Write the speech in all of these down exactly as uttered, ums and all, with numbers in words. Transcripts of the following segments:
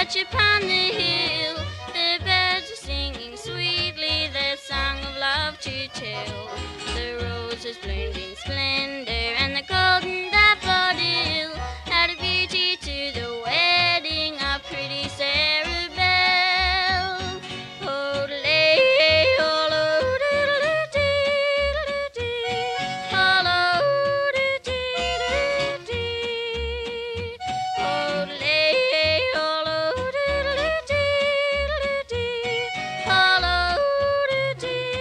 perch upon the hill. The birds are singing sweetly their song of love to tell. The roses bloomed in splendor and the golden daffodil had a beauty to the wedding of pretty Sarabelle. Oh, lay, oh, lo, diddle-dee, diddle-dee, oh, lo, dee-dee-dee-dee. Oh, lay, oh, lo, diddle-dee, oh, lo,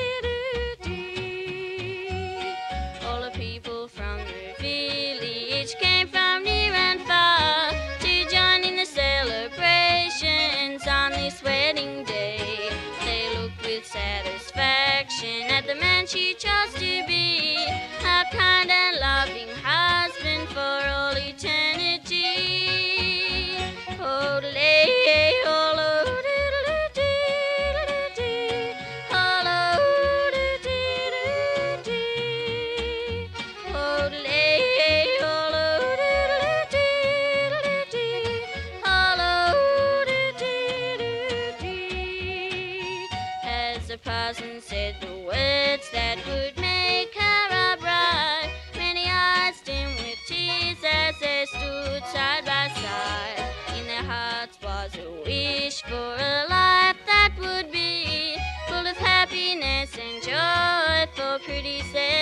dee-dee-dee-dee. All the people from the village came from near and far to join in the celebrations on this wedding day. They looked with satisfaction at the man she chose to be, a kind and loving husband for all eternity. Oh, lay, oh, lo, diddle-dee-diddle-dee, oh, lo, dee-dee-dee-dee. Oh, lay, oh, lo, diddle-dee-diddle-dee, oh, lo, dee-dee-dee-dee. As the parson said the words that would make her a bride, many eyes dim with tears as they stood side by side. In their hearts was a wish for a life that would be full of happiness and joy for pretty Sarah.